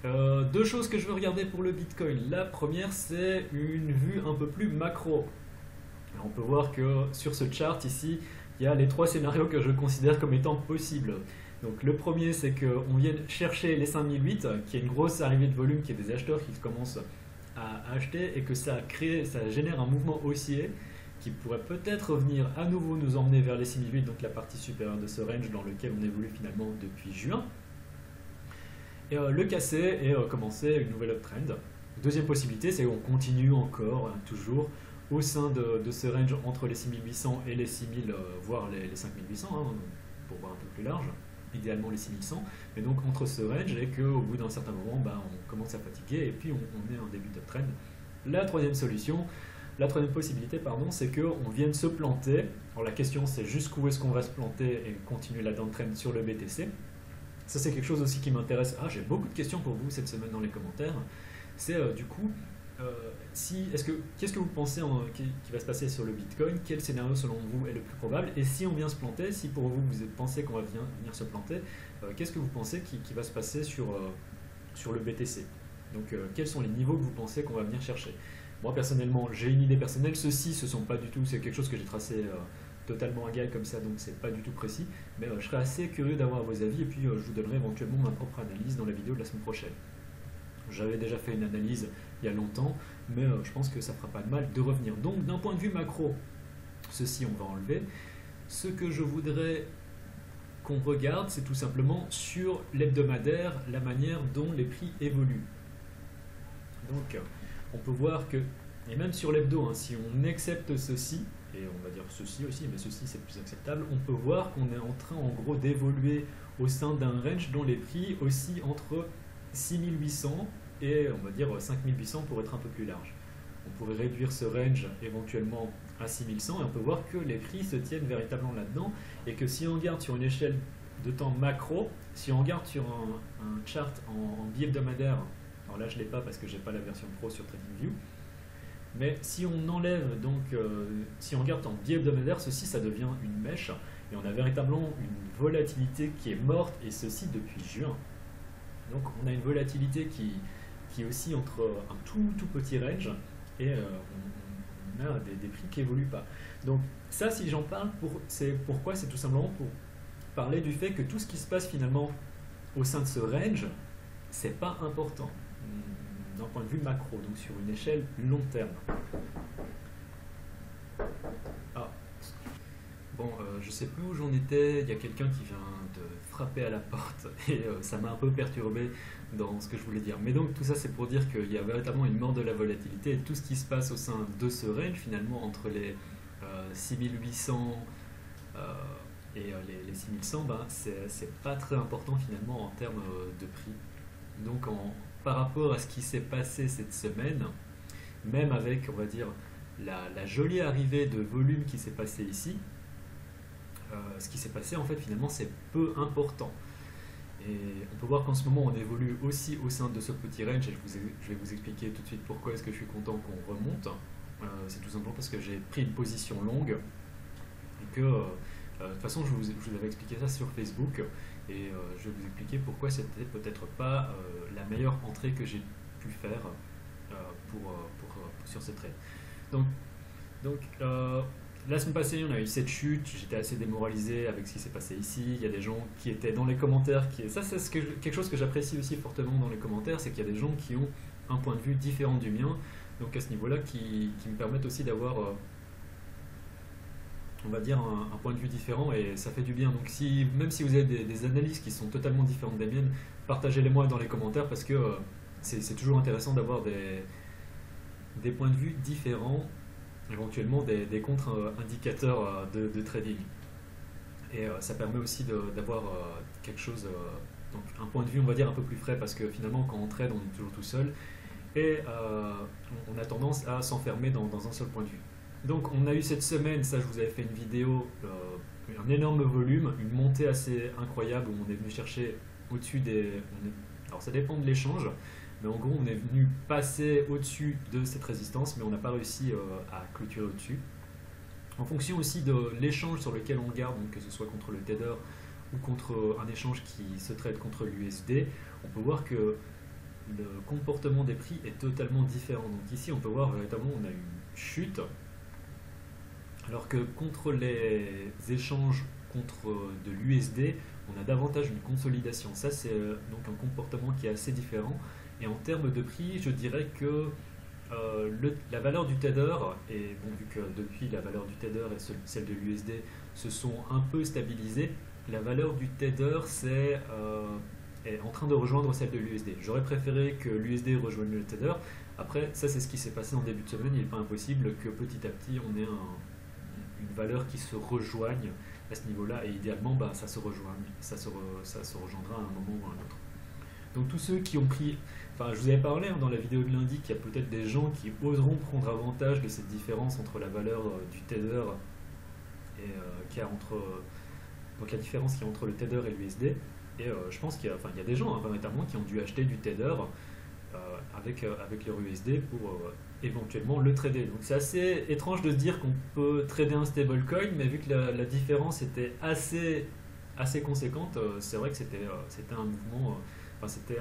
Deux choses que je veux regarder pour le Bitcoin. La première, c'est une vue un peu plus macro. On peut voir que sur ce chart ici, il y a les trois scénarios que je considère comme étant possibles. Donc le premier, c'est qu'on vienne chercher les 5008, qu'il y ait une grosse arrivée de volume, qu'il y ait des acheteurs qui commencent à acheter et que ça génère un mouvement haussier qui pourrait peut-être venir à nouveau nous emmener vers les 6008, donc la partie supérieure de ce range dans lequel on évolue finalement depuis juin. Et le casser et commencer une nouvelle uptrend. Deuxième possibilité, c'est qu'on continue encore, toujours, au sein de ce range entre les 6800 et les 6000, voire les 5800, pour voir un peu plus large, idéalement les 6100, mais donc entre ce range et qu'au bout d'un certain moment, on commence à fatiguer et puis on est en début d'uptrend. La troisième solution, la troisième possibilité, c'est qu'on vienne se planter. Alors la question, c'est jusqu'où est-ce qu'on va se planter et continuer la downtrend sur le BTC. Ça, c'est quelque chose aussi qui m'intéresse. J'ai beaucoup de questions pour vous cette semaine dans les commentaires. C'est du coup, qu'est-ce que vous pensez qui va se passer sur le Bitcoin? Quel scénario selon vous est le plus probable? Et si on vient se planter, si pour vous pensez qu'on va venir se planter, qu'est-ce que vous pensez qui va se passer sur le BTC? Donc quels sont les niveaux que vous pensez qu'on va venir chercher? Moi personnellement, j'ai une idée personnelle. Ceux-ci, ce sont pas du tout, c'est quelque chose que j'ai tracé totalement égal comme ça, donc c'est pas du tout précis. Mais je serais assez curieux d'avoir vos avis et puis je vous donnerai éventuellement ma propre analyse dans la vidéo de la semaine prochaine. J'avais déjà fait une analyse il y a longtemps, mais je pense que ça fera pas de mal de revenir. Donc d'un point de vue macro, ceci on va enlever. Ce que je voudrais qu'on regarde, c'est tout simplement sur l'hebdomadaire, la manière dont les prix évoluent. Donc on peut voir que, et même sur l'hebdo, si on accepte ceci, et on va dire ceci aussi, mais ceci c'est plus acceptable, on peut voir qu'on est en train en gros d'évoluer au sein d'un range dont les prix oscillent entre 6800 et on va dire 5800 pour être un peu plus large. On pourrait réduire ce range éventuellement à 6100 et on peut voir que les prix se tiennent véritablement là-dedans et que si on regarde sur une échelle de temps macro, si on regarde sur un chart en bi-hebdomadaire, alors là je ne l'ai pas parce que je n'ai pas la version pro sur TradingView, mais si on enlève donc, si on regarde en bi-hebdomadaire, ceci ça devient une mèche et on a véritablement une volatilité qui est morte et ceci depuis juin. Donc on a une volatilité qui oscille entre un tout petit range et on a des prix qui évoluent pas. Donc ça, si j'en parle, c'est pourquoi? C'est tout simplement pour parler du fait que tout ce qui se passe finalement au sein de ce range, c'est pas important d'un point de vue macro, donc sur une échelle long terme. Je sais plus où j'en étais, il y a quelqu'un qui vient de frapper à la porte et ça m'a un peu perturbé dans ce que je voulais dire. Mais donc tout ça c'est pour dire qu'il y a véritablement une mort de la volatilité et tout ce qui se passe au sein de ce range finalement entre les 6800 et les 6100, c'est pas très important finalement en termes de prix. Donc par rapport à ce qui s'est passé cette semaine, même avec on va dire la jolie arrivée de volume qui s'est passé ici, ce qui s'est passé en fait finalement c'est peu important. Et on peut voir qu'en ce moment on évolue aussi au sein de ce petit range et je vais vous expliquer tout de suite pourquoi est-ce que je suis content qu'on remonte. C'est tout simplement parce que j'ai pris une position longue et que de toute façon je vous avais expliqué ça sur Facebook et je vais vous expliquer pourquoi c'était peut-être pas la meilleure entrée que j'ai pu faire sur ce trade. Donc la semaine passée, on a eu cette chute, j'étais assez démoralisé avec ce qui s'est passé ici. Il y a des gens qui étaient dans les commentaires, ça c'est quelque chose que j'apprécie aussi fortement dans les commentaires, c'est qu'il y a des gens qui ont un point de vue différent du mien, donc à ce niveau-là qui me permettent aussi d'avoir, on va dire, un point de vue différent et ça fait du bien. Donc même si vous avez des analyses qui sont totalement différentes des miennes, partagez-les moi dans les commentaires parce que c'est toujours intéressant d'avoir des points de vue différents, éventuellement des contre-indicateurs de trading. Et ça permet aussi d'avoir quelque chose, donc un point de vue on va dire un peu plus frais parce que finalement quand on trade on est toujours tout seul et on a tendance à s'enfermer dans un seul point de vue. Donc on a eu cette semaine, ça je vous avais fait une vidéo, un énorme volume, une montée assez incroyable où on est venu chercher au-dessus alors ça dépend de l'échange, mais en gros on est venu passer au-dessus de cette résistance, mais on n'a pas réussi à clôturer au-dessus. En fonction aussi de l'échange sur lequel on regarde, donc que ce soit contre le Tether ou contre un échange qui se trade contre l'USD, on peut voir que le comportement des prix est totalement différent. Donc ici, on peut voir véritablement on a une chute, alors que contre les échanges contre de l'USD, on a davantage une consolidation. Ça, c'est donc un comportement qui est assez différent. Et en termes de prix, je dirais que la valeur du Tether, et bon, vu que depuis la valeur du Tether et celle de l'USD se sont un peu stabilisées, la valeur du Tether est en train de rejoindre celle de l'USD. J'aurais préféré que l'USD rejoigne le Tether. Après, ça c'est ce qui s'est passé en début de semaine. Il n'est pas impossible que petit à petit on ait une valeur qui se rejoigne à ce niveau-là. Et idéalement, bah, ça se rejoindra à un moment ou à un autre. Donc tous ceux qui ont pris, enfin je vous avais parlé dans la vidéo de lundi qu'il y a peut-être des gens qui oseront prendre avantage de cette différence entre la valeur du Tether et qu'il y a donc la différence qu'il y a entre le Tether et l'USD. Et je pense qu'il y a des gens notamment qui ont dû acheter du Tether avec leur USD pour éventuellement le trader. Donc c'est assez étrange de se dire qu'on peut trader un stablecoin, mais vu que la différence était assez conséquente, c'est vrai que c'était un mouvement, c'était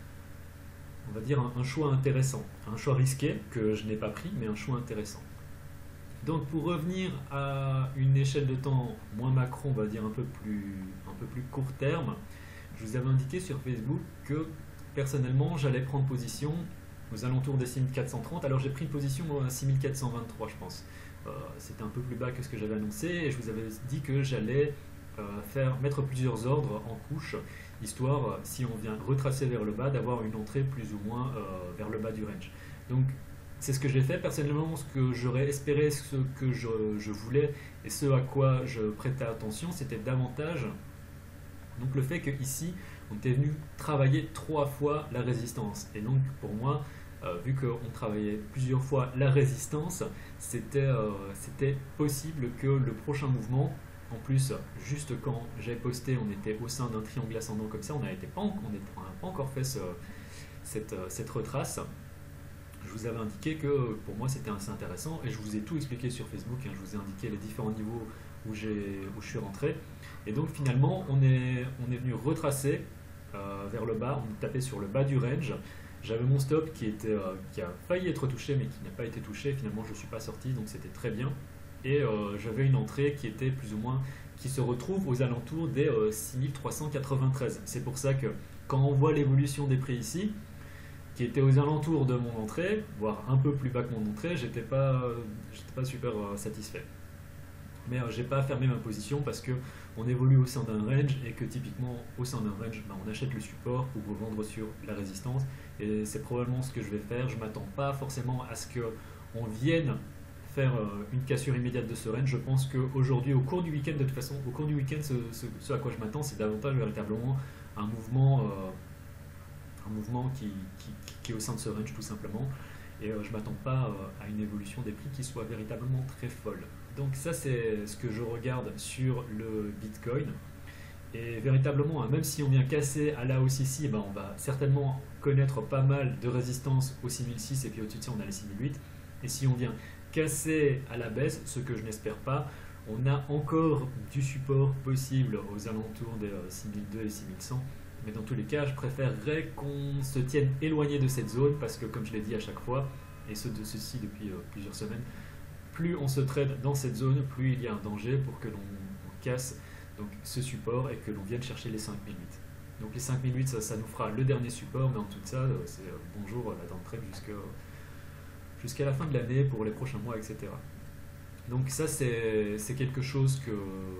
on va dire un choix intéressant, un choix risqué que je n'ai pas pris, mais un choix intéressant. Donc pour revenir à une échelle de temps moins macro, on va dire un peu plus court terme, je vous avais indiqué sur Facebook que personnellement j'allais prendre position aux alentours des 6430. Alors j'ai pris une position à 6423 je pense. C'était un peu plus bas que ce que j'avais annoncé et je vous avais dit que j'allais mettre plusieurs ordres en couche, histoire, si on vient retracer vers le bas, d'avoir une entrée plus ou moins vers le bas du range. Donc c'est ce que j'ai fait personnellement, ce que j'aurais espéré, ce que je voulais et ce à quoi je prêtais attention, c'était davantage donc le fait qu'ici on était venu travailler 3 fois la résistance. Et donc pour moi, vu qu'on travaillait plusieurs fois la résistance, c'était possible que le prochain mouvement, en plus, juste quand j'ai posté, on était au sein d'un triangle ascendant comme ça, on n'a pas encore fait cette retrace. Je vous avais indiqué que pour moi c'était assez intéressant et je vous ai tout expliqué sur Facebook, je vous ai indiqué les différents niveaux où je suis rentré. Et donc finalement on est venu retracer vers le bas, on tapait sur le bas du range. J'avais mon stop qui a failli être touché mais qui n'a pas été touché, finalement je ne suis pas sorti donc c'était très bien. Et j'avais une entrée qui était plus ou moins, qui se retrouve aux alentours des 6393. C'est pour ça que quand on voit l'évolution des prix ici, qui était aux alentours de mon entrée, voire un peu plus bas que mon entrée, j'étais pas super satisfait. Mais j'ai pas fermé ma position parce que on évolue au sein d'un range et que typiquement au sein d'un range, on achète le support pour revendre sur la résistance et c'est probablement ce que je vais faire. Je m'attends pas forcément à ce qu'on vienne faire une cassure immédiate de ce range. Je pense qu'aujourd'hui, au cours du week-end, de toute façon, au cours du week-end, ce à quoi je m'attends, c'est davantage véritablement un mouvement qui est au sein de ce range tout simplement. Et je ne m'attends pas à une évolution des prix qui soit véritablement très folle. Donc ça c'est ce que je regarde sur le Bitcoin. Et véritablement, même si on vient casser à la hausse ici, on va certainement connaître pas mal de résistance au 6006 et puis au-dessus de ça on a les 6008. Et si on vient casser à la baisse, ce que je n'espère pas, on a encore du support possible aux alentours des 6002 et 6100. Mais dans tous les cas, je préférerais qu'on se tienne éloigné de cette zone parce que, comme je l'ai dit à chaque fois, et ceci depuis plusieurs semaines, plus on se trade dans cette zone, plus il y a un danger pour que l'on casse donc, ce support et que l'on vienne chercher les 5008. Donc les 5008, ça nous fera le dernier support, mais en tout ça, c'est bonjour la downtrend jusqu'à la fin de l'année pour les prochains mois, etc. Donc ça, c'est quelque chose que,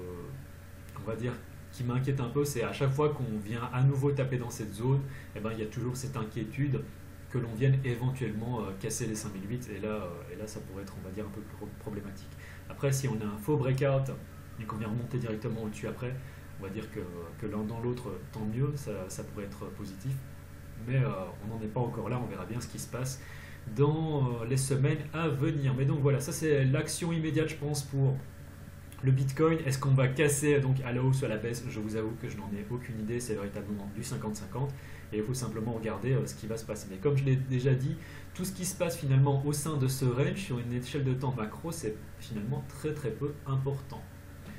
on va dire, qui m'inquiète un peu, c'est à chaque fois qu'on vient à nouveau taper dans cette zone, il y a toujours cette inquiétude que l'on vienne éventuellement casser les 5008 et là ça pourrait être, on va dire, un peu plus problématique. Après, si on a un faux breakout et qu'on vient remonter directement au-dessus après, on va dire que l'un dans l'autre, tant mieux, ça pourrait être positif, mais on n'en est pas encore là, on verra bien ce qui se passe dans les semaines à venir. Mais donc voilà, ça c'est l'action immédiate je pense pour le Bitcoin. Est-ce qu'on va casser donc à la hausse ou à la baisse? Je vous avoue que je n'en ai aucune idée, c'est véritablement du 50-50 et il faut simplement regarder ce qui va se passer. Mais comme je l'ai déjà dit, tout ce qui se passe finalement au sein de ce range sur une échelle de temps macro, c'est finalement très très peu important.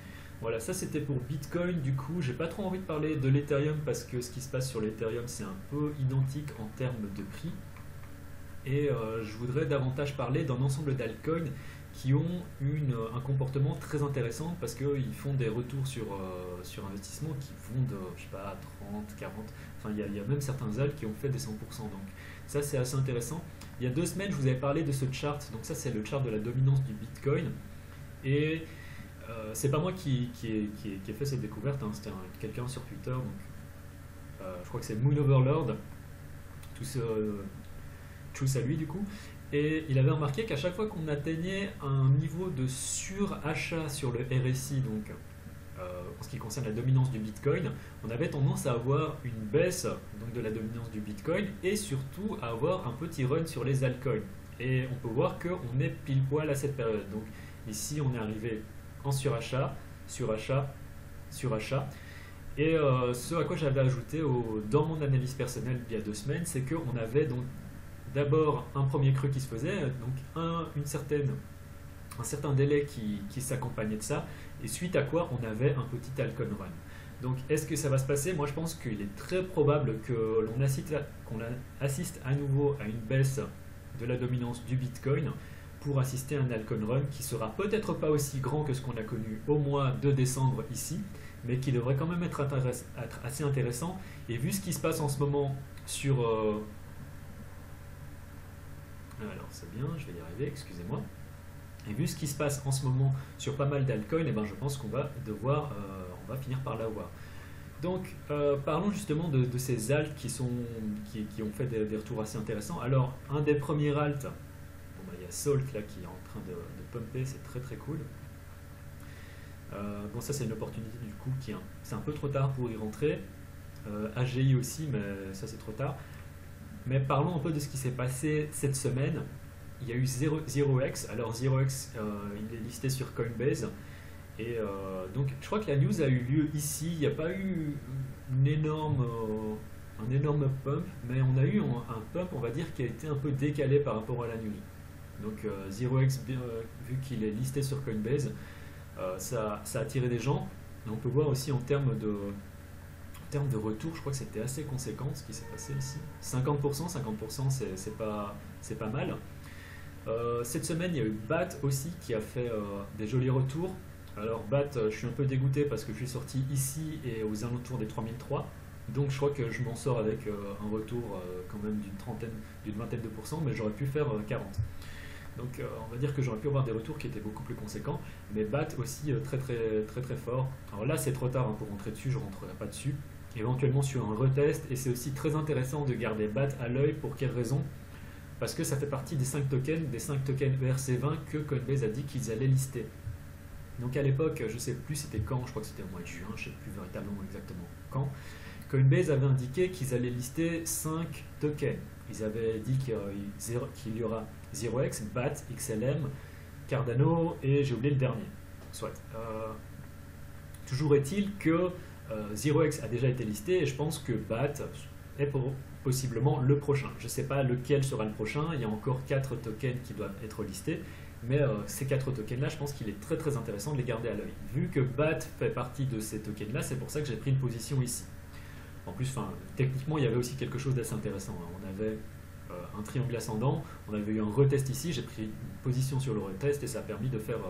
Voilà, ça c'était pour Bitcoin. Du coup, j'ai pas trop envie de parler de l'Ethereum parce que ce qui se passe sur l'Ethereum c'est un peu identique en termes de prix. Et je voudrais davantage parler d'un ensemble d'altcoins qui ont un comportement très intéressant parce qu'ils font des retours sur investissement qui vont de, je sais pas, 30, 40, enfin il y a même certains alts qui ont fait des 100%. Donc ça c'est assez intéressant. Il y a 2 semaines, je vous avais parlé de ce chart, donc ça c'est le chart de la dominance du Bitcoin. Et c'est pas moi qui ai fait cette découverte, hein, c'était quelqu'un sur Twitter, donc je crois que c'est Moon Overlord, tout ce Truth à lui du coup. Et il avait remarqué qu'à chaque fois qu'on atteignait un niveau de surachat sur le RSI, donc en ce qui concerne la dominance du Bitcoin, on avait tendance à avoir une baisse donc, de la dominance du Bitcoin et surtout à avoir un petit run sur les altcoins. Et on peut voir qu'on est pile poil à cette période. Donc ici on est arrivé en surachat, surachat, surachat. Et ce à quoi j'avais ajouté dans mon analyse personnelle il y a 2 semaines, c'est qu'on avait donc d'abord un premier creux qui se faisait, donc un certain délai qui s'accompagnait de ça, et suite à quoi on avait un petit altcoin run. Donc est-ce que ça va se passer? Moi je pense qu'il est très probable qu'on assiste à nouveau à une baisse de la dominance du Bitcoin pour assister à un altcoin run qui sera peut-être pas aussi grand que ce qu'on a connu au mois de décembre ici, mais qui devrait quand même être assez intéressant. Et vu ce qui se passe en ce moment sur... alors c'est bien, je vais y arriver, excusez-moi. Et vu ce qui se passe en ce moment sur pas mal d'altcoins, eh ben, je pense qu'on va on va finir par l'avoir. Donc parlons justement de ces alts qui ont fait des retours assez intéressants. Alors un des premiers alts, bon, bah, il y a Salt là qui est en train de pumper, c'est très très cool. Bon ça c'est une opportunité du coup c'est un peu trop tard pour y rentrer. AGI aussi, mais ça c'est trop tard. Mais parlons un peu de ce qui s'est passé cette semaine. Il y a eu 0x. Alors 0x, il est listé sur Coinbase. Et donc je crois que la news a eu lieu ici. Il n'y a pas eu un énorme pump, mais on a eu un pump, on va dire, qui a été un peu décalé par rapport à la news. Donc 0x, vu qu'il est listé sur Coinbase, ça a attiré des gens. Et on peut voir aussi en termes de retour, je crois que c'était assez conséquent ce qui s'est passé ici. 50%, c'est pas mal. Cette semaine, il y a eu BAT aussi qui a fait des jolis retours. Alors BAT, je suis un peu dégoûté parce que je suis sorti ici et aux alentours des 3003. Donc je crois que je m'en sors avec un retour quand même d'une vingtaine de pourcents, mais j'aurais pu faire 40. Donc on va dire que j'aurais pu avoir des retours qui étaient beaucoup plus conséquents. Mais BAT aussi très très très très fort. Alors là c'est trop tard hein, pour rentrer dessus, je ne rentrerai pas dessus. Éventuellement sur un retest, et c'est aussi très intéressant de garder BAT à l'œil. Pour quelle raison? Parce que ça fait partie des 5 tokens ERC20 que Coinbase a dit qu'ils allaient lister. Donc à l'époque, je ne sais plus c'était quand, je crois que c'était au mois de juin, je ne sais plus véritablement exactement quand, Coinbase avait indiqué qu'ils allaient lister 5 tokens. Ils avaient dit qu'il y aura 0x, BAT, XLM, Cardano et j'ai oublié le dernier. Soit. Toujours est-il que 0x a déjà été listé et je pense que BAT est possiblement le prochain. Je ne sais pas lequel sera le prochain, il y a encore 4 tokens qui doivent être listés, mais ces 4 tokens-là, je pense qu'il est très très intéressant de les garder à l'œil. Vu que BAT fait partie de ces tokens-là, c'est pour ça que j'ai pris une position ici. En plus, techniquement, il y avait aussi quelque chose d'assez intéressant. On avait un triangle ascendant, on avait eu un retest ici, j'ai pris une position sur le retest et ça a permis de faire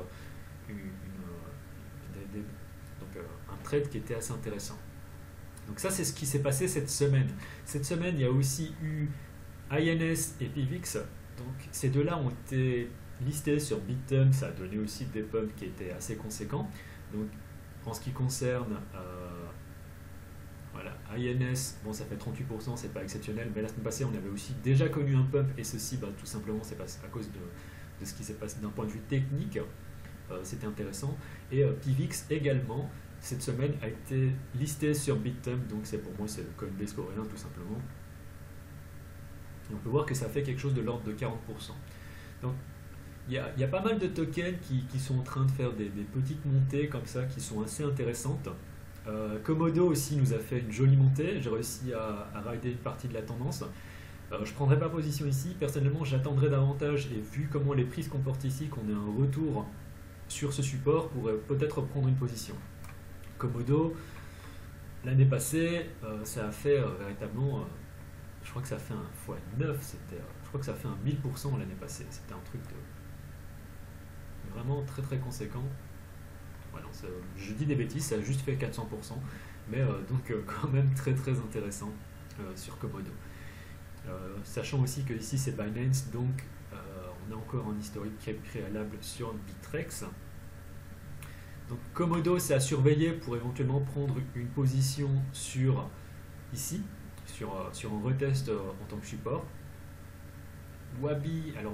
un trade qui était assez intéressant. Donc ça c'est ce qui s'est passé cette semaine. Cette semaine il y a aussi eu INS et PIVX. Donc ces deux-là ont été listés sur Bitstamp, ça a donné aussi des pumps qui étaient assez conséquents. Donc en ce qui concerne voilà, INS, bon ça fait 38%, c'est pas exceptionnel, mais la semaine passée on avait aussi déjà connu un pump et ceci tout simplement c'est à cause de ce qui s'est passé d'un point de vue technique. C'était intéressant. Et PIVX également cette semaine a été listé sur Bitstamp, donc c'est pour moi c'est le Coinbase coréen tout simplement. Et on peut voir que ça fait quelque chose de l'ordre de 40%. Donc il y a pas mal de tokens qui sont en train de faire des petites montées comme ça qui sont assez intéressantes. Komodo aussi nous a fait une jolie montée, j'ai réussi à rider une partie de la tendance. Je ne prendrai pas position ici, personnellement j'attendrai davantage et vu comment les prix se comportent ici, qu'on ait un retour sur ce support, pourrait peut-être prendre une position. Komodo, l'année passée, ça a fait véritablement, je crois que ça a fait un x9, je crois que ça a fait un 1000% l'année passée. C'était un truc vraiment très très conséquent. Ouais, non, je dis des bêtises, ça a juste fait 400%, mais donc quand même très très intéressant sur Komodo. Sachant aussi que ici c'est Binance, donc on a encore un historique préalable sur Bittrex. Donc Komodo, c'est à surveiller pour éventuellement prendre une position sur ici, sur un retest en tant que support. Wabi,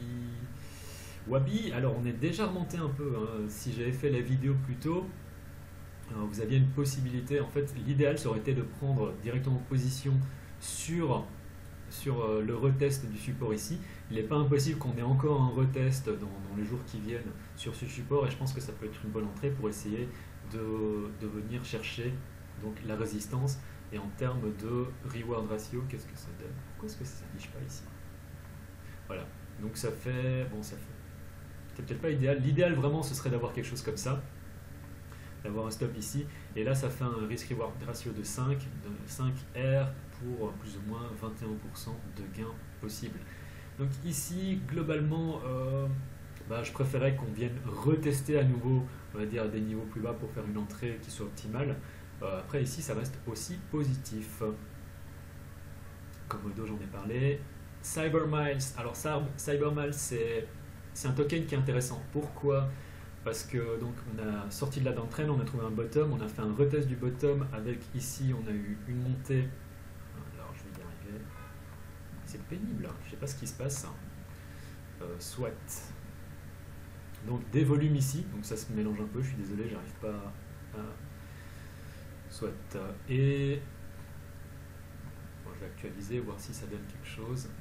alors on est déjà remonté un peu, hein. Si j'avais fait la vidéo plus tôt, vous aviez une possibilité, en fait l'idéal ça aurait été de prendre directement position sur le retest du support ici. Il n'est pas impossible qu'on ait encore un retest dans les jours qui viennent sur ce support, et je pense que ça peut être une bonne entrée pour essayer de venir chercher donc la résistance. Et en termes de reward ratio, qu'est-ce que ça donne? Pourquoi est-ce que ça ne s'affiche pas ici? Voilà, donc ça fait... Bon, c'est peut-être pas idéal. L'idéal vraiment ce serait d'avoir quelque chose comme ça, d'avoir un stop ici, et là ça fait un risk-reward ratio de 5 R pour plus ou moins 21% de gain possible. Donc ici, globalement, je préférais qu'on vienne retester à nouveau, on va dire, à des niveaux plus bas pour faire une entrée qui soit optimale. Après ici, ça reste aussi positif. Komodo, j'en ai parlé. CyberMiles, alors CyberMiles, c'est un token qui est intéressant. Pourquoi? Parce que donc on a sorti de la downtrend, on a trouvé un bottom, on a fait un retest du bottom avec ici, on a eu une montée. Alors je vais y arriver. C'est pénible, hein. Je sais pas ce qui se passe. Soit. Donc des volumes ici, donc ça se mélange un peu, je suis désolé, j'arrive pas à. Soit. Et. Bon, je vais actualiser, voir si ça donne quelque chose.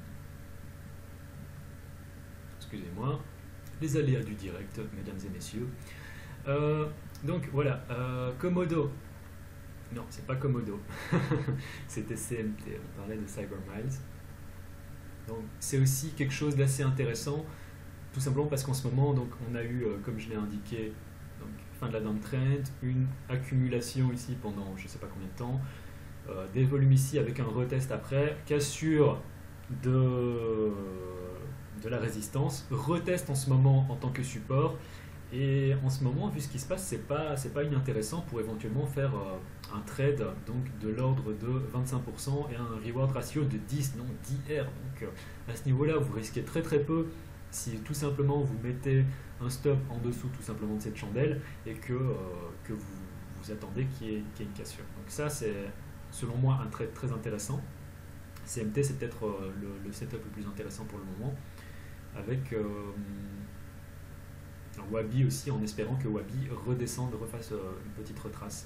Excusez-moi. Les aléas du direct, mesdames et messieurs. Donc voilà, Komodo. Non, c'est pas Komodo. C'était CMT, on parlait de CyberMiles. Donc c'est aussi quelque chose d'assez intéressant, tout simplement parce qu'en ce moment, donc, on a eu, comme je l'ai indiqué, donc, fin de la downtrend, une accumulation ici pendant je ne sais pas combien de temps, des volumes ici avec un retest après, cassure de la résistance, retest en ce moment en tant que support, et en ce moment, vu ce qui se passe, c'est pas inintéressant pour éventuellement faire un trade donc de l'ordre de 25% et un reward ratio de 10, non 10 R. Donc à ce niveau-là, vous risquez très très peu si tout simplement vous mettez un stop en dessous tout simplement de cette chandelle et que vous attendez qu'il y ait une cassure. Donc ça, c'est selon moi un trade très intéressant. CMT, c'est peut-être le setup le plus intéressant pour le moment, avec Wabi aussi, en espérant que Wabi redescende, refasse une petite retrace.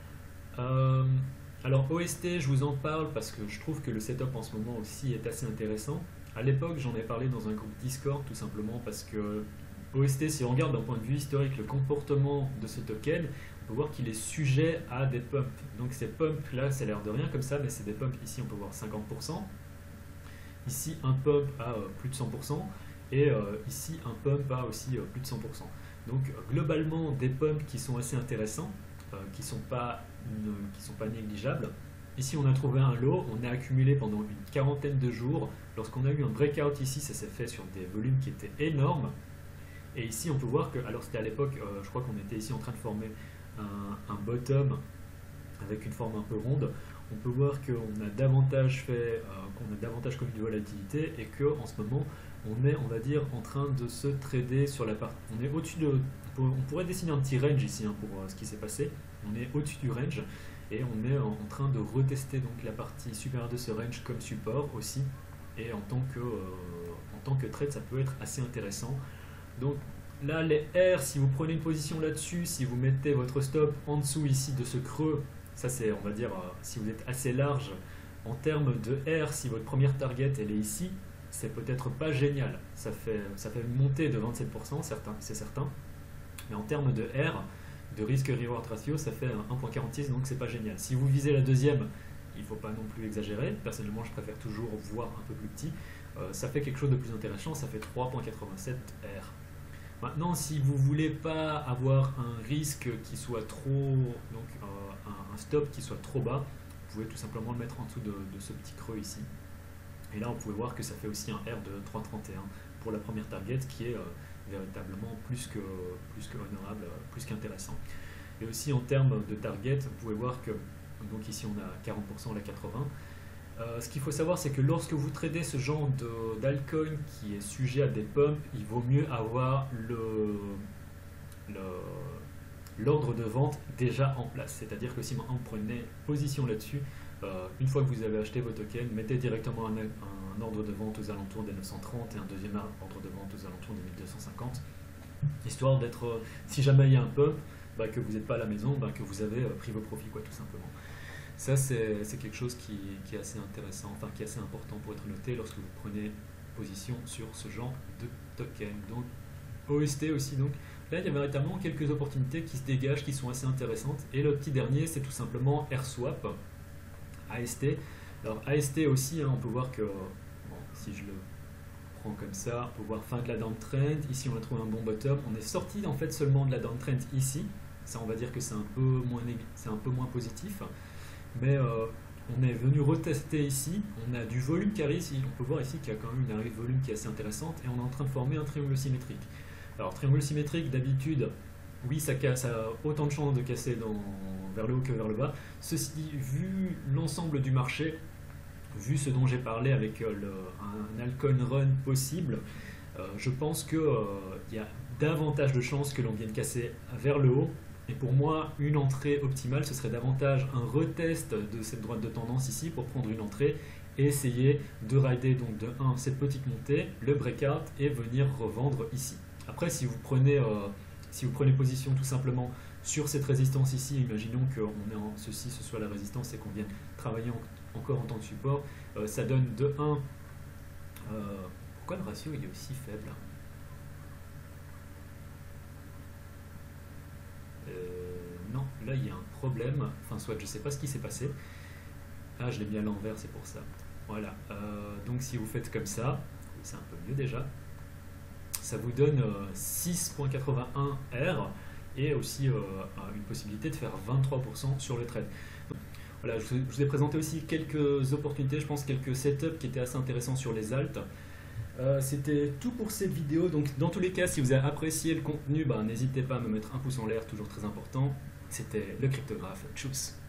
Alors OST, je vous en parle parce que je trouve que le setup en ce moment aussi est assez intéressant. À l'époque, j'en ai parlé dans un groupe Discord, tout simplement parce que OST, si on regarde d'un point de vue historique le comportement de ce token, on peut voir qu'il est sujet à des pumps. Donc ces pumps là, ça a l'air de rien comme ça, mais c'est des pumps. Ici, on peut voir 50%. Ici, un pump à plus de 100%. Et ici, un pump à aussi plus de 100%. Donc globalement, des pumps qui sont assez intéressants, qui ne sont pas négligeables. Ici, on a trouvé un low, on a accumulé pendant une quarantaine de jours. Lorsqu'on a eu un breakout ici, ça s'est fait sur des volumes qui étaient énormes. Et ici, on peut voir que, alors c'était à l'époque, je crois qu'on était ici en train de former un bottom avec une forme un peu ronde. On peut voir qu'on a davantage connu de volatilité et qu'en ce moment, on est, on va dire, en train de se trader sur la partie. On est au-dessus de. On pourrait dessiner un petit range ici, hein, pour ce qui s'est passé. On est au-dessus du range et on est en train de retester donc la partie supérieure de ce range comme support aussi. Et en tant que trade, ça peut être assez intéressant. Donc là, les R, si vous prenez une position là-dessus, si vous mettez votre stop en dessous ici de ce creux, ça c'est, on va dire, si vous êtes assez large en termes de R, si votre première target elle est ici, c'est peut-être pas génial. Ça fait une montée de 27%, c'est certain. Mais en termes de R, de risque-reward ratio, ça fait 1.46, donc c'est pas génial. Si vous visez la deuxième, il ne faut pas non plus exagérer. Personnellement, je préfère toujours voir un peu plus petit. Ça fait quelque chose de plus intéressant, ça fait 3.87 R. Maintenant, si vous voulez pas avoir un risque qui soit trop, donc un stop qui soit trop bas, vous pouvez tout simplement le mettre en dessous de ce petit creux ici. Et là, on pouvait voir que ça fait aussi un R de 3,31 pour la première target, qui est véritablement plus que honorable, plus qu'intéressant. Et aussi en termes de target, vous pouvez voir que, donc ici on a 40%, là 80%. Ce qu'il faut savoir, c'est que lorsque vous tradez ce genre d'altcoin qui est sujet à des pumps, il vaut mieux avoir l'ordre de vente déjà en place. C'est-à-dire que si maintenant vous prenez position là-dessus, une fois que vous avez acheté vos tokens, mettez directement un ordre de vente aux alentours des 930 et un deuxième ordre de vente aux alentours des 1250, histoire d'être, si jamais il y a un pump, bah, que vous n'êtes pas à la maison, bah, que vous avez pris vos profits, quoi, tout simplement. Ça, c'est quelque chose qui est assez intéressant, enfin qui est assez important pour être noté lorsque vous prenez position sur ce genre de token. Donc, OST aussi, donc là, il y a véritablement quelques opportunités qui se dégagent, qui sont assez intéressantes. Et le petit dernier, c'est tout simplement AirSwap, AST. Alors, AST aussi, hein, on peut voir que, bon, si je le prends comme ça, on peut voir fin de la downtrend. Ici, on a trouvé un bon bottom. On est sorti en fait seulement de la downtrend ici. Ça, on va dire que c'est un peu moins positif. Mais on est venu retester ici, on a du volume qui arrive ici, on peut voir ici qu'il y a quand même une arrivée de volume qui est assez intéressante et on est en train de former un triangle symétrique. Alors triangle symétrique d'habitude, oui ça a autant de chances de casser vers le haut que vers le bas. Ceci dit, vu l'ensemble du marché, vu ce dont j'ai parlé avec un altcoin run possible, je pense qu'il y a davantage de chances que l'on vienne casser vers le haut. Et pour moi, une entrée optimale, ce serait davantage un retest de cette droite de tendance ici pour prendre une entrée et essayer de rider donc de 1 cette petite montée, le breakout et venir revendre ici. Après, si vous prenez position tout simplement sur cette résistance ici, imaginons que ce soit la résistance et qu'on vienne travailler encore en tant que support, ça donne de 1. Pourquoi le ratio il est aussi faible ? Non, là il y a un problème, enfin soit je sais pas ce qui s'est passé. Ah, je l'ai mis à l'envers, c'est pour ça. Voilà, donc si vous faites comme ça, c'est un peu mieux déjà, ça vous donne 6,81 R et aussi une possibilité de faire 23% sur le trade. Donc, voilà, je vous ai présenté aussi quelques opportunités, je pense quelques setups qui étaient assez intéressants sur les alts. C'était tout pour cette vidéo. Donc dans tous les cas, si vous avez apprécié le contenu, n'hésitez pas à me mettre un pouce en l'air, toujours très important. C'était le cryptographe. Tchuss.